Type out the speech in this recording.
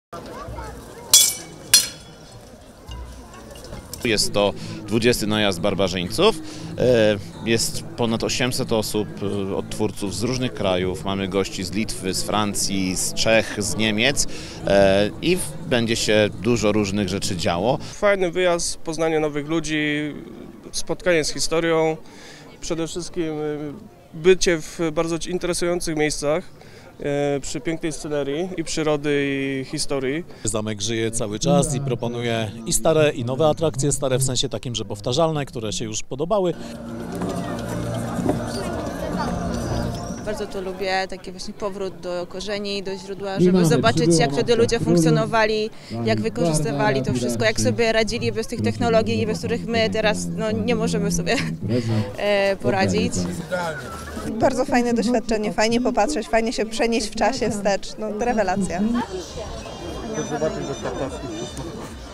Jest to 20. najazd barbarzyńców. Jest ponad 800 osób od twórców z różnych krajów. Mamy gości z Litwy, z Francji, z Czech, z Niemiec i będzie się dużo różnych rzeczy działo. Fajny wyjazd, poznanie nowych ludzi, spotkanie z historią, przede wszystkim bycie w bardzo interesujących miejscach, przy pięknej scenerii i przyrody i historii. Zamek żyje cały czas i proponuje i stare i nowe atrakcje, stare w sensie takim, że powtarzalne, które się już podobały. Bardzo to lubię, taki właśnie powrót do korzeni, do źródła, żeby zobaczyć, jak wtedy ludzie funkcjonowali, jak wykorzystywali to wszystko, jak sobie radzili bez tych technologii, bez których my teraz nie możemy sobie poradzić. Bardzo fajne doświadczenie, fajnie popatrzeć, fajnie się przenieść w czasie wstecz, rewelacja.